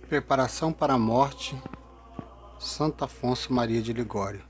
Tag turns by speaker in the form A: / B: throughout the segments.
A: Preparação para a morte, Santo Afonso Maria de Ligório.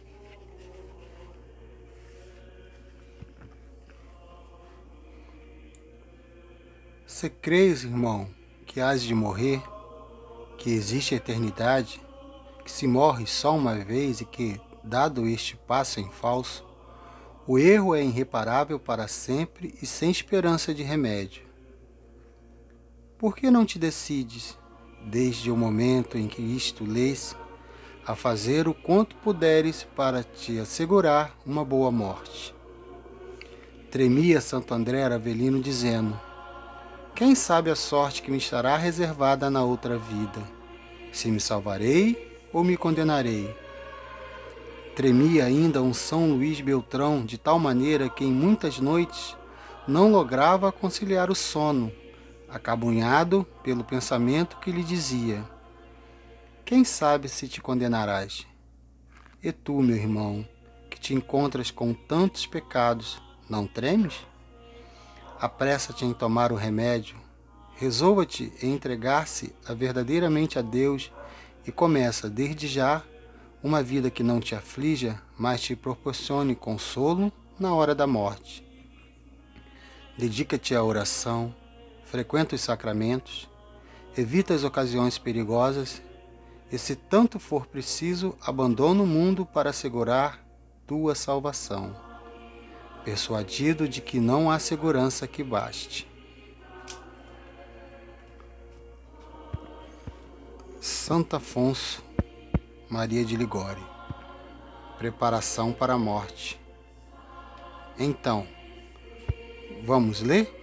A: Se crês, irmão, que hás de morrer, que existe a eternidade, que se morre só uma vez e que, dado este passo em falso, o erro é irreparável para sempre e sem esperança de remédio. Por que não te decides, desde o momento em que isto lês, a fazer o quanto puderes para te assegurar uma boa morte? Tremia Santo André Avelino dizendo: quem sabe a sorte que me estará reservada na outra vida, se me salvarei ou me condenarei? Tremia ainda um São Luís Beltrão de tal maneira que em muitas noites não lograva conciliar o sono, acabunhado pelo pensamento que lhe dizia: quem sabe se te condenarás? E tu, meu irmão, que te encontras com tantos pecados, não tremes? Apressa-te em tomar o remédio, resolva-te em entregar-se verdadeiramente a Deus e começa, desde já, uma vida que não te aflija, mas te proporcione consolo na hora da morte. Dedica-te à oração, frequenta os sacramentos, evita as ocasiões perigosas e, se tanto for preciso, abandona o mundo para assegurar tua salvação, persuadido de que não há segurança que baste. Santo Afonso Maria de Ligório. Preparação para a morte. Então, vamos ler?